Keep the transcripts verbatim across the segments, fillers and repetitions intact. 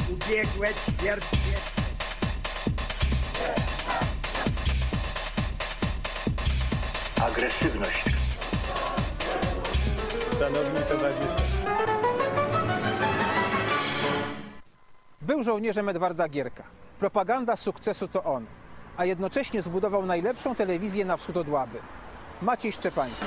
Ubiegłe ćwierćwieszcze. Agresywność. Szanowni towarzysze. Był żołnierzem Edwarda Gierka. Propaganda sukcesu to on, a jednocześnie zbudował najlepszą telewizję na wschód od Łaby. Maciej Szczepański.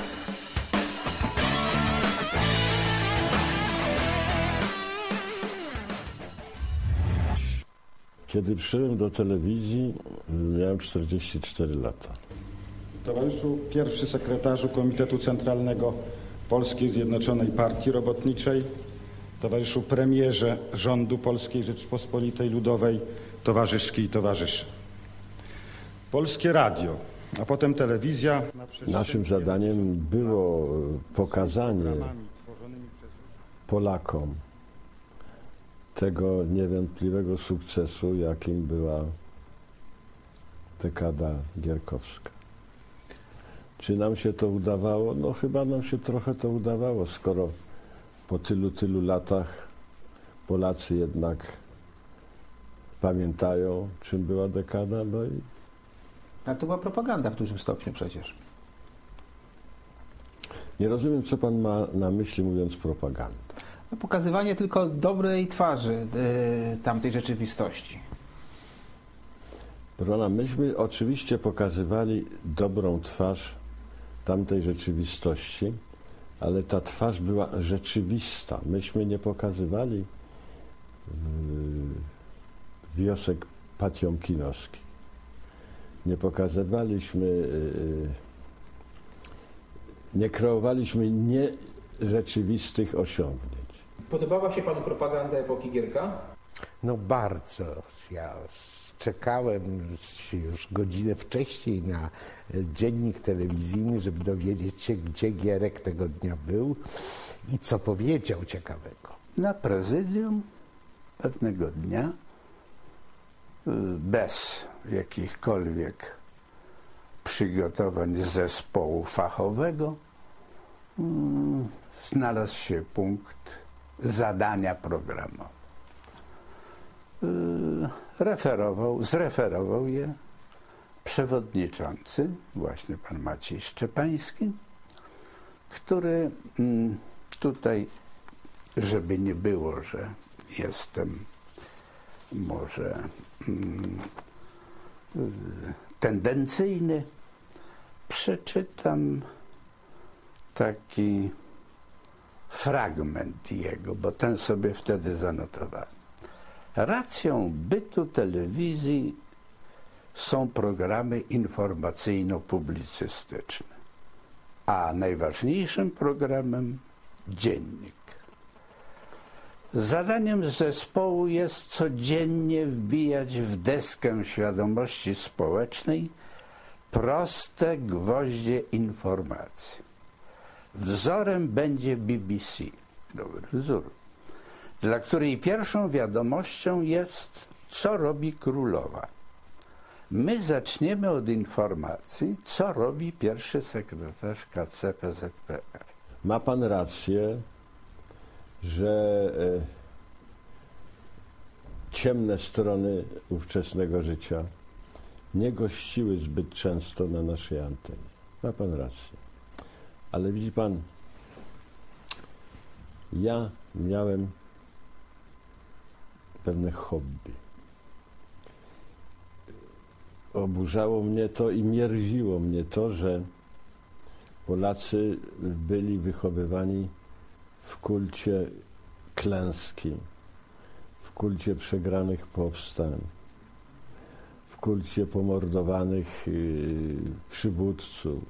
Kiedy przyszedłem do telewizji, miałem czterdzieści cztery lata. Towarzyszu pierwszy sekretarzu Komitetu Centralnego Polskiej Zjednoczonej Partii Robotniczej, towarzyszu premierze rządu Polskiej Rzeczpospolitej Ludowej, towarzyszki i towarzysze. Polskie Radio, a potem telewizja. Naszym zadaniem było pokazanie Polakom tego niewątpliwego sukcesu, jakim była dekada gierkowska. Czy nam się to udawało? No chyba nam się trochę to udawało, skoro po tylu, tylu latach Polacy jednak pamiętają, czym była dekada. No i Ale to była propaganda w dużym stopniu przecież. nie rozumiem, co pan ma na myśli, mówiąc propaganda. No, pokazywanie tylko dobrej twarzy yy, tamtej rzeczywistości. Proszę pana, myśmy oczywiście pokazywali dobrą twarz tamtej rzeczywistości, ale ta twarz była rzeczywista. Myśmy nie pokazywali yy, wiosek patiomkinowskich. Nie pokazywaliśmy, yy, nie kreowaliśmy nierzeczywistych osiągnięć. Podobała się panu propaganda epoki Gierka? No bardzo. Ja czekałem już godzinę wcześniej na dziennik telewizyjny, żeby dowiedzieć się, gdzie Gierek tego dnia był i co powiedział ciekawego. Na prezydium pewnego dnia, bez jakichkolwiek przygotowań zespołu fachowego, znalazł się punkt zadania programu. Referował, zreferował je przewodniczący, właśnie pan Maciej Szczepański, który tutaj, żeby nie było, że jestem może tendencyjny, przeczytam taki fragment jego, bo ten sobie wtedy zanotowałem. Racją bytu telewizji są programy informacyjno-publicystyczne, a najważniejszym programem dziennik. Zadaniem zespołu jest codziennie wbijać w deskę świadomości społecznej proste gwoździe informacji. Wzorem będzie B B C, dobry wzór, dla której pierwszą wiadomością jest, co robi królowa. My zaczniemy od informacji, co robi pierwszy sekretarz K C P Z P R. Ma pan rację, że e, ciemne strony ówczesnego życia nie gościły zbyt często na naszej antenie. Ma pan rację. Ale widzi pan, ja miałem pewne hobby. Oburzało mnie to i mierziło mnie to, że Polacy byli wychowywani w kulcie klęski, w kulcie przegranych powstań, w kulcie pomordowanych yy, przywódców.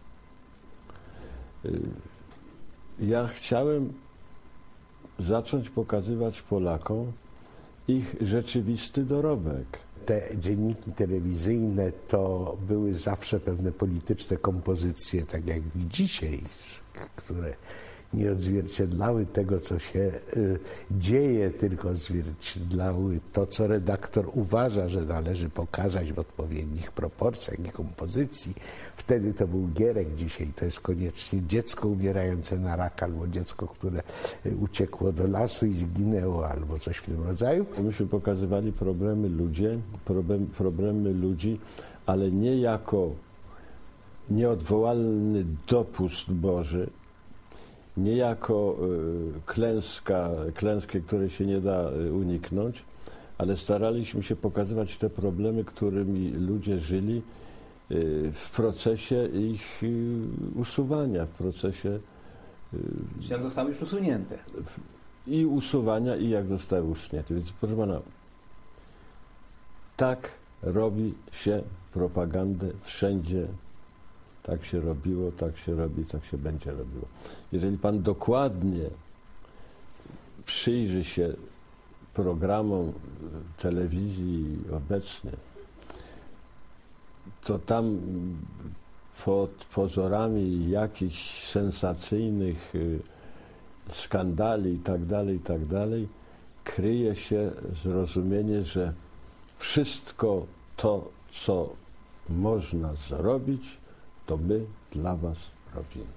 Yy, ja chciałem zacząć pokazywać Polakom ich rzeczywisty dorobek. Te dzienniki telewizyjne to były zawsze pewne polityczne kompozycje, tak jak dzisiaj, które nie odzwierciedlały tego, co się y, dzieje, tylko odzwierciedlały to, co redaktor uważa, że należy pokazać w odpowiednich proporcjach i kompozycji. Wtedy to był Gierek, dzisiaj to jest koniecznie dziecko umierające na raka, albo dziecko, które y, uciekło do lasu i zginęło, albo coś w tym rodzaju. Myśmy pokazywali problemy ludzi, problem, problemy ludzi, ale nie jako nieodwołalny dopust Boży, nie jako y, klęska, klęskę, której się nie da y, uniknąć, ale staraliśmy się pokazywać te problemy, którymi ludzie żyli y, w procesie ich y, usuwania, w procesie y, Czy jak zostały już usunięte? i usuwania, i jak zostały usunięte. Więc proszę pana, tak robi się propagandę wszędzie. Tak się robiło, tak się robi, tak się będzie robiło. Jeżeli pan dokładnie przyjrzy się programom telewizji obecnie, to tam pod pozorami jakichś sensacyjnych skandali i tak dalej, i tak dalej, kryje się zrozumienie, że wszystko to, co można zrobić, to my dla was robimy.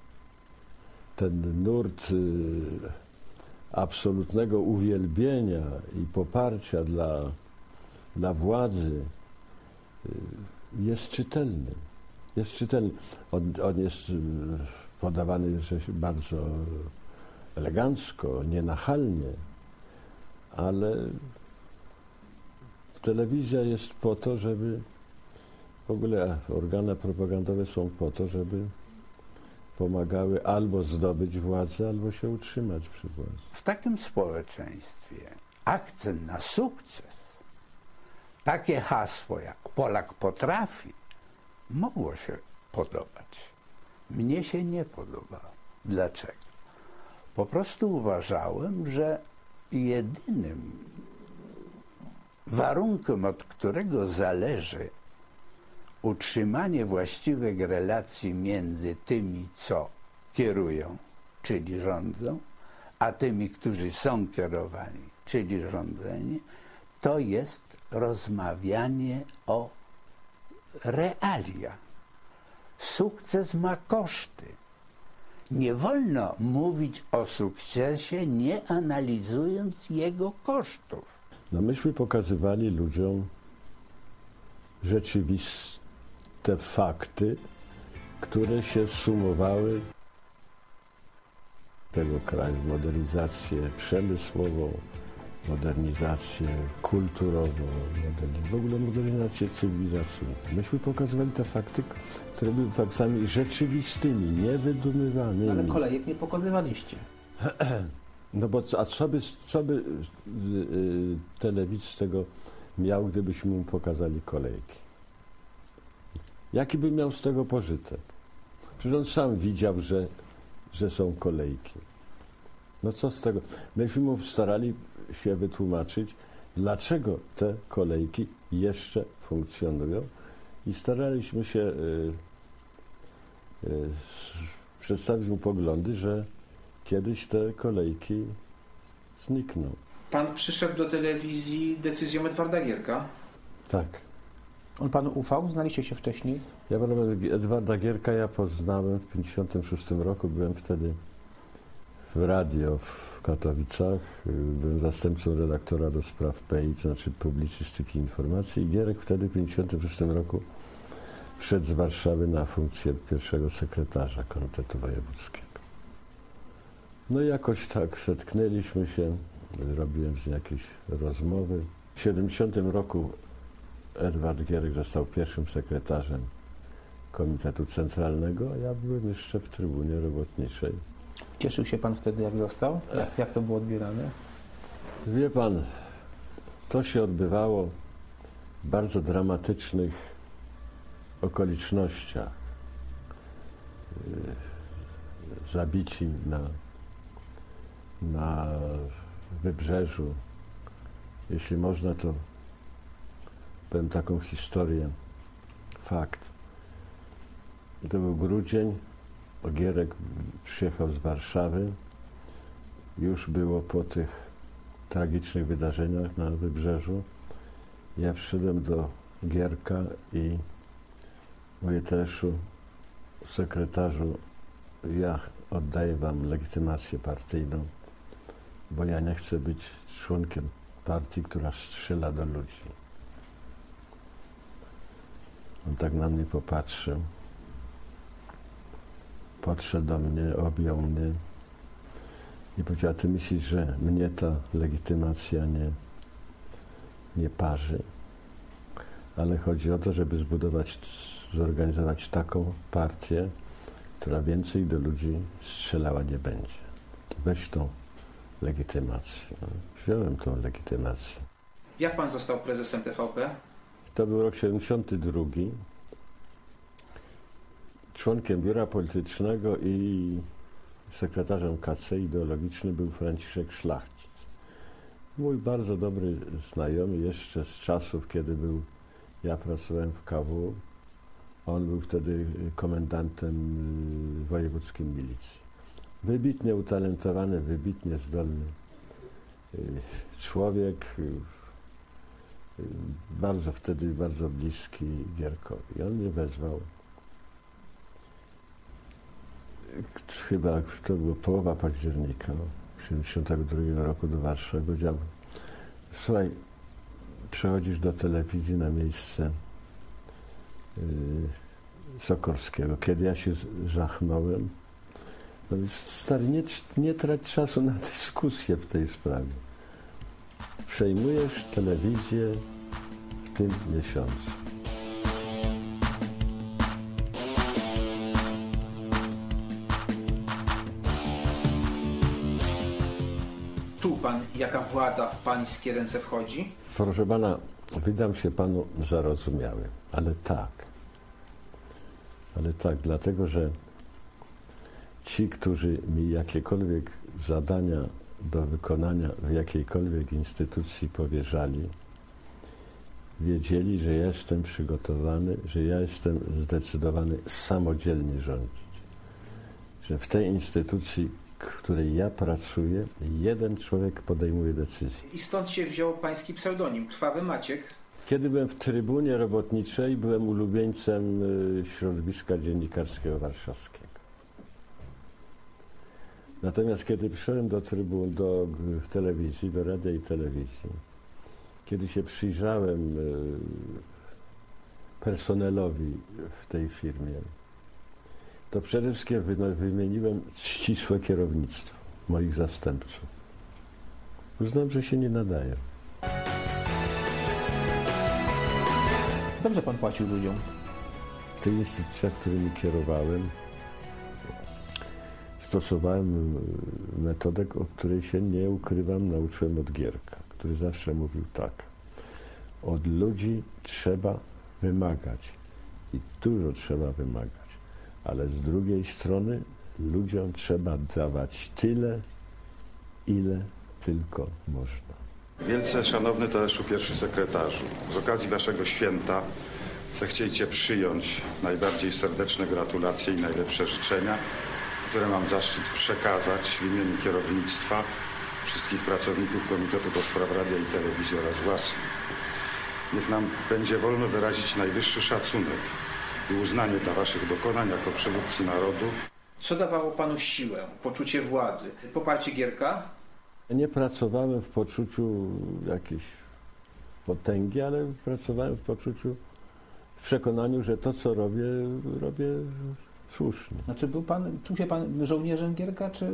Ten nurt y, absolutnego uwielbienia i poparcia dla, dla władzy y, jest czytelny. Jest czytelny. On, on jest y, podawany że bardzo elegancko, nienachalnie, ale telewizja jest po to, żeby w ogóle organy propagandowe są po to, żeby pomagały albo zdobyć władzę, albo się utrzymać przy władzy. W takim społeczeństwie akcent na sukces, takie hasło jak Polak potrafi, mogło się podobać. Mnie się nie podobało. Dlaczego? Po prostu uważałem, że jedynym warunkiem, od którego zależy utrzymanie właściwych relacji między tymi, co kierują, czyli rządzą, a tymi, którzy są kierowani, czyli rządzeni, to jest rozmawianie o realia. Sukces ma koszty. Nie wolno mówić o sukcesie, nie analizując jego kosztów. No myśmy pokazywali ludziom rzeczywiste fakty, które się sumowały tego kraju, modernizację przemysłową, modernizację kulturową, moderniz- w ogóle modernizację cywilizacyjną. Myśmy pokazywali te fakty, które były faktami rzeczywistymi, niewydumywanymi. Ale kolejek nie pokazywaliście. No bo co, a co by, co by yy, telewidz z tego miał, gdybyśmy mu pokazali kolejki? Jaki by miał z tego pożytek? Przecież on sam widział, że, że są kolejki. No co z tego? Myśmy mu starali się wytłumaczyć, dlaczego te kolejki jeszcze funkcjonują i staraliśmy się yy, yy, przedstawić mu poglądy, że kiedyś te kolejki znikną. Pan przyszedł do telewizji decyzją Edwarda Gierka. Tak. On panu ufał? Znaliście się wcześniej? Ja pana Edwarda Gierka ja poznałem w pięćdziesiątym szóstym roku. Byłem wtedy w radio w Katowicach. Byłem zastępcą redaktora do spraw P I, to znaczy publicystyki informacji. I Gierek wtedy w pięćdziesiątym szóstym roku wszedł z Warszawy na funkcję pierwszego sekretarza Komitetu Wojewódzkiego. No i jakoś tak zetknęliśmy się, robiłem z nim jakieś rozmowy. W siedemdziesiątym roku Edward Gierek został pierwszym sekretarzem Komitetu Centralnego, a ja byłem jeszcze w trybunie robotniczej. Cieszył się pan wtedy, jak został? Jak, jak to było odbierane? Wie pan, to się odbywało w bardzo dramatycznych okolicznościach. Zabici na, na Wybrzeżu. Jeśli można, to powiem taką historię. Fakt. To był grudzień Gierek przyjechał z Warszawy. Już było po tych tragicznych wydarzeniach na Wybrzeżu. Ja przyszedłem do Gierka i mówię: Teszu, sekretarzu, ja oddaję wam legitymację partyjną, bo ja nie chcę być członkiem partii, która strzela do ludzi. On tak na mnie popatrzył, podszedł do mnie, objął mnie i powiedział: a ty myślisz, że mnie ta legitymacja nie, nie parzy? Ale chodzi o to, żeby zbudować, zorganizować taką partię, która więcej do ludzi strzelała nie będzie. Weź tą legitymację. Wziąłem tą legitymację. Jak pan został prezesem T V P? To był rok siedemdziesiąty drugi. Członkiem biura politycznego i sekretarzem K C ideologicznym był Franciszek Szlachcic. Mój bardzo dobry znajomy jeszcze z czasów, kiedy był, ja pracowałem w K W. On był wtedy komendantem wojewódzkim milicji. Wybitnie utalentowany, wybitnie zdolny człowiek, bardzo wtedy bardzo bliski Gierkowi. I on mnie wezwał. Chyba to była połowa października siedemdziesiątego drugiego roku do Warszawy. Powiedział: słuchaj, przechodzisz do telewizji na miejsce yy, Sokorskiego. Kiedy ja się żachnąłem, no więc stary, nie, nie trać czasu na dyskusję w tej sprawie. Przejmujesz telewizję w tym miesiącu. Czuł pan, jaka władza w pańskie ręce wchodzi? Proszę pana, wydam się panu zarozumiały, ale tak. Ale tak, dlatego że ci, którzy mi jakiekolwiek zadania do wykonania w jakiejkolwiek instytucji powierzali, wiedzieli, że ja jestem przygotowany, że ja jestem zdecydowany samodzielnie rządzić. Że w tej instytucji, w której ja pracuję, jeden człowiek podejmuje decyzję. I stąd się wziął pański pseudonim, Krwawy Maciek. Kiedy byłem w Trybunie Robotniczej, byłem ulubieńcem środowiska dziennikarskiego warszawskiego. Natomiast kiedy przyszedłem do Trybun, do telewizji, do radia i telewizji, kiedy się przyjrzałem personelowi w tej firmie, to przede wszystkim wymieniłem ścisłe kierownictwo moich zastępców. Uznałem, że się nie nadaję. Dobrze pan płacił ludziom. W tych instytucjach, którymi kierowałem, stosowałem metodę, o której się nie ukrywam, nauczyłem od Gierka, który zawsze mówił tak: od ludzi trzeba wymagać i dużo trzeba wymagać, ale z drugiej strony ludziom trzeba dawać tyle, ile tylko można. Wielce szanowny Tadeuszu, pierwszy sekretarzu, z okazji waszego święta zechciejcie przyjąć najbardziej serdeczne gratulacje i najlepsze życzenia, które mam zaszczyt przekazać w imieniu kierownictwa, wszystkich pracowników Komitetu do Spraw Radia i Telewizji oraz własnych. Niech nam będzie wolno wyrazić najwyższy szacunek i uznanie dla waszych dokonań jako przywódcy narodu. Co dawało panu siłę, poczucie władzy? Poparcie Gierka? Nie pracowałem w poczuciu jakiejś potęgi, ale pracowałem w poczuciu, w przekonaniu, że to, co robię, robię słusznie. Znaczy był pan, czuł się pan żołnierzem Gierka, czy,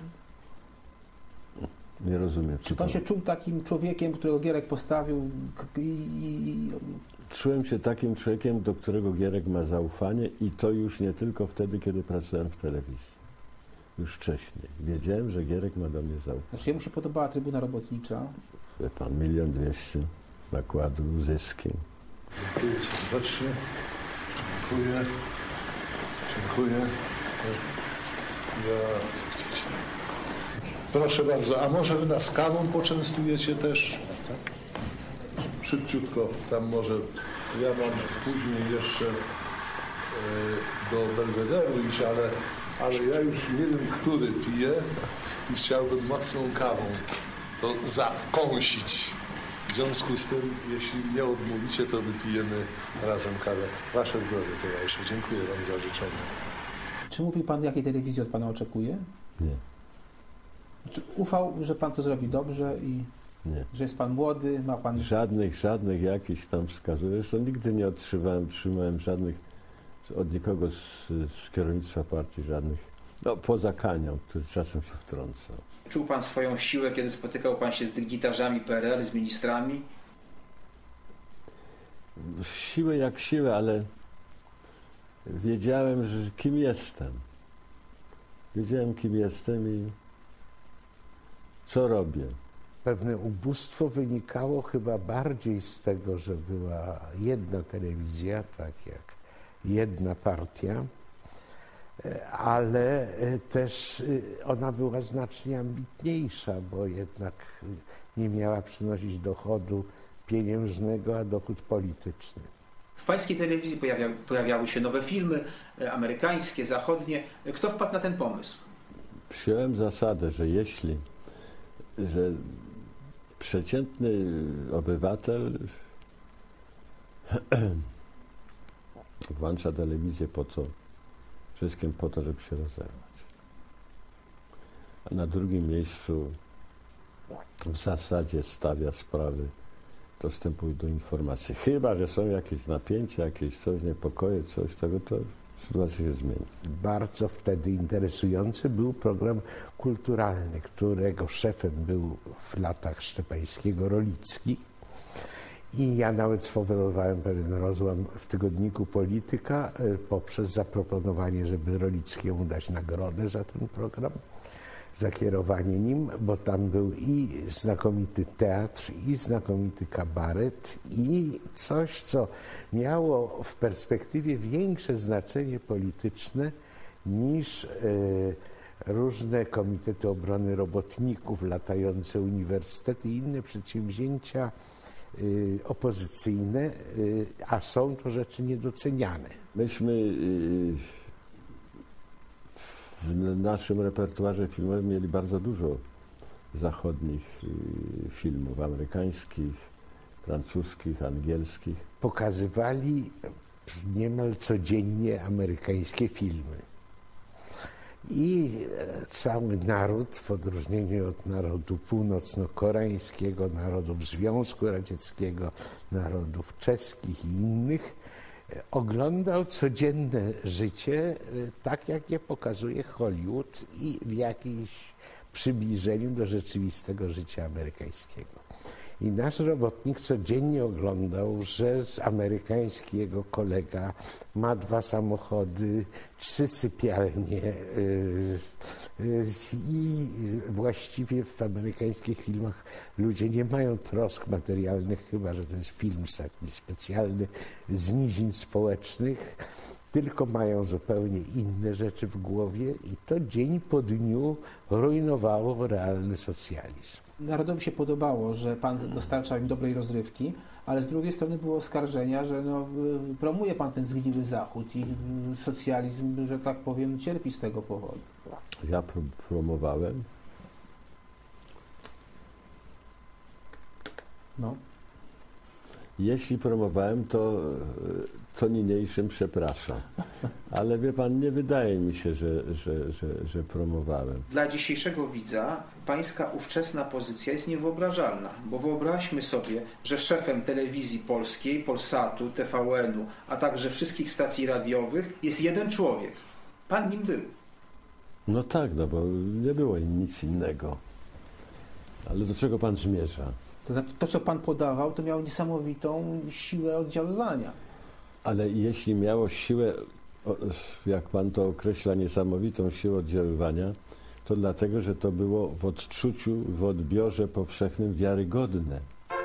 Nie rozumiem. czy pan to... się czuł takim człowiekiem, którego Gierek postawił i, i... Czułem się takim człowiekiem, do którego Gierek ma zaufanie i to już nie tylko wtedy, kiedy pracowałem w telewizji. Już wcześniej. Wiedziałem, że Gierek ma do mnie zaufanie. Znaczy jemu się podobała Trybuna Robotnicza. Wie pan, milion dwieście nakładu, zyski. Dziękuję serdecznie. Dziękuję. Dziękuję. Ja... Proszę bardzo, a może wy nas kawą poczęstujecie też? Szybciutko, tam może ja mam później jeszcze e, do Belwederu iść, ale ale ja już nie wiem, który piję i chciałbym mocną kawą to zakąsić. W związku z tym, jeśli nie odmówicie, to wypijemy razem kawę. Wasze zdrowie, towarzysze. Dziękuję wam za życzenia. Czy mówi pan, jakiej telewizji od pana oczekuje? Nie, Czy ufał, że pan to zrobi dobrze i nie. że jest pan młody, ma pan... Żadnych, żadnych jakichś tam wskazów. Zresztą nigdy nie otrzymałem, trzymałem żadnych od nikogo z, z kierownictwa partii, żadnych, no poza Kanią, który czasem się wtrącał. Czuł pan swoją siłę, kiedy spotykał pan się z dygnitarzami P R L, z ministrami? Siłę jak siłę, ale wiedziałem, że kim jestem. Wiedziałem, kim jestem i co robię. Pewne ubóstwo wynikało chyba bardziej z tego, że była jedna telewizja, tak jak jedna partia, ale też ona była znacznie ambitniejsza, bo jednak nie miała przynosić dochodu pieniężnego, a dochód polityczny. W pańskiej telewizji pojawiały, pojawiały się nowe filmy, amerykańskie, zachodnie. Kto wpadł na ten pomysł? Przyjąłem zasadę, że jeśli że przeciętny obywatel włącza telewizję po co? Wszystkim po to, żeby się rozerwać. A na drugim miejscu w zasadzie stawia sprawy dostępu do informacji. Chyba że są jakieś napięcia, jakieś coś, niepokoje, coś, tego to sytuacja się zmieni. Bardzo wtedy interesujący był program kulturalny, którego szefem był w latach Szczepańskiego Rolicki. I ja nawet spowodowałem pewien rozłam w tygodniku Polityka poprzez zaproponowanie, żeby Rolickiemu dać nagrodę za ten program, za kierowanie nim, bo tam był i znakomity teatr, i znakomity kabaret, i coś, co miało w perspektywie większe znaczenie polityczne niż y, różne komitety obrony robotników, latające uniwersytety i inne przedsięwzięcia y, opozycyjne, y, a są to rzeczy niedoceniane. Myśmy y, w naszym repertuarze filmowym mieli bardzo dużo zachodnich y, filmów, amerykańskich, francuskich, angielskich. Pokazywali niemal codziennie amerykańskie filmy. I cały naród, w odróżnieniu od narodu północno-koreańskiego, narodów Związku Radzieckiego, narodów czeskich i innych, oglądał codzienne życie tak, jak je pokazuje Hollywood i w jakimś przybliżeniu do rzeczywistego życia amerykańskiego. I nasz robotnik codziennie oglądał, że amerykański jego kolega ma dwa samochody, trzy sypialnie yy, yy, i właściwie w amerykańskich filmach ludzie nie mają trosk materialnych, chyba że to jest film taki specjalny z nizin społecznych, tylko mają zupełnie inne rzeczy w głowie i to dzień po dniu rujnowało realny socjalizm. Narodowi się podobało, że pan dostarcza im dobrej rozrywki, ale z drugiej strony było oskarżenia, że no, promuje pan ten zgniły Zachód i socjalizm, że tak powiem, cierpi z tego powodu. Ja pro promowałem. No. Jeśli promowałem, to co niniejszym przepraszam. Ale wie pan, nie wydaje mi się, że, że, że, że promowałem. Dla dzisiejszego widza pańska ówczesna pozycja jest niewyobrażalna, bo wyobraźmy sobie, że szefem telewizji polskiej, Polsatu, T V N-u, a także wszystkich stacji radiowych jest jeden człowiek. Pan nim był. No tak, no bo nie było nic innego. Ale do czego pan zmierza? To znaczy, to, co pan podawał, to miało niesamowitą siłę oddziaływania. Ale jeśli miało siłę, jak pan to określa, niesamowitą siłę oddziaływania, to dlatego, że to było w odczuciu, w odbiorze powszechnym wiarygodne.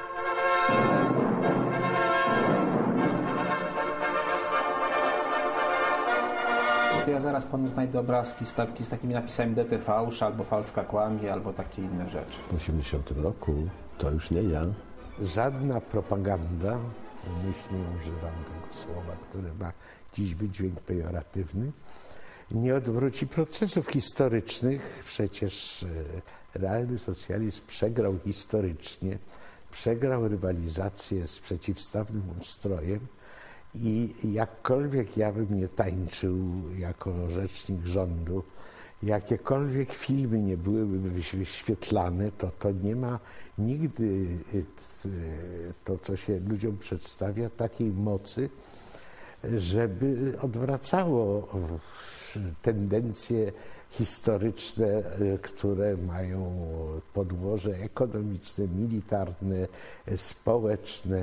To ja zaraz panu znajdę obrazki z, taki, z takimi napisami D T V, albo Falska kłamie, albo takie inne rzeczy. W osiemdziesiątym roku to już nie ja. Żadna propaganda, umyślnie używam tego słowa, które ma dziś wydźwięk pejoratywny, nie odwróci procesów historycznych. Przecież e, realny socjalizm przegrał historycznie, przegrał rywalizację z przeciwstawnym ustrojem i jakkolwiek ja bym nie tańczył jako rzecznik rządu, jakiekolwiek filmy nie byłyby wyświetlane, to to nie ma nigdy to, co się ludziom przedstawia, takiej mocy, żeby odwracało tendencje historyczne, które mają podłoże ekonomiczne, militarne, społeczne,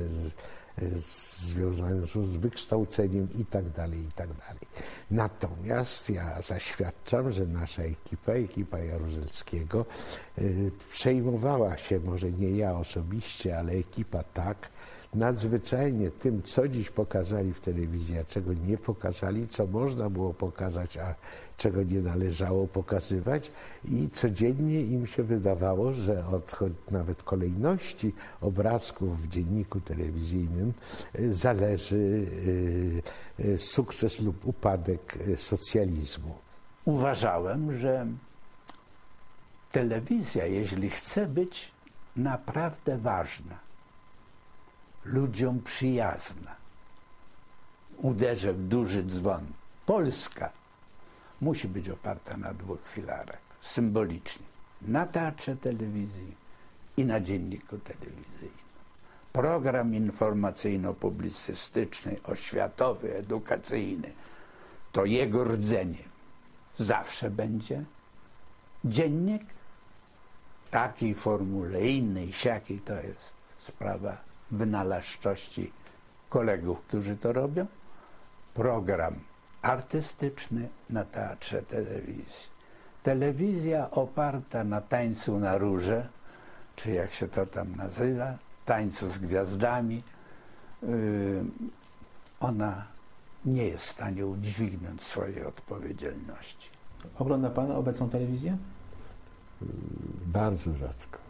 związane są z wykształceniem i tak dalej, i tak dalej. Natomiast ja zaświadczam, że nasza ekipa, ekipa Jaruzelskiego przejmowała się, może nie ja osobiście, ale ekipa tak, nadzwyczajnie tym, co dziś pokazali w telewizji, a czego nie pokazali, co można było pokazać, a czego nie należało pokazywać i codziennie im się wydawało, że od nawet kolejności obrazków w dzienniku telewizyjnym zależy sukces lub upadek socjalizmu. Uważałem, że telewizja, jeśli chce być naprawdę ważna, ludziom przyjazna, uderzę w duży dzwon, Polska musi być oparta na dwóch filarach, symbolicznie, na teatrze telewizji i na dzienniku telewizyjnym. Program informacyjno-publicystyczny, oświatowy, edukacyjny, to jego rdzenie zawsze będzie. Dziennik takiej formule, innej, siakiej, to jest sprawa wynalazczości kolegów, którzy to robią. Program artystyczny na teatrze telewizji. Telewizja oparta na tańcu na róże, czy jak się to tam nazywa, tańcu z gwiazdami, yy, ona nie jest w stanie udźwignąć swojej odpowiedzialności. Ogląda Pan obecną telewizję? Bardzo rzadko.